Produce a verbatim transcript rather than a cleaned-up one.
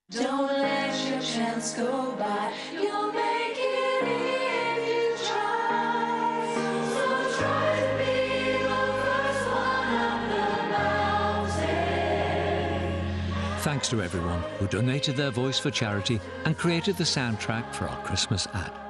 Don't let your chance go by. You'll make it if you try. So try to be the first one up the mountain. Thanks to everyone who donated their voice for charity and created the soundtrack for our Christmas ad.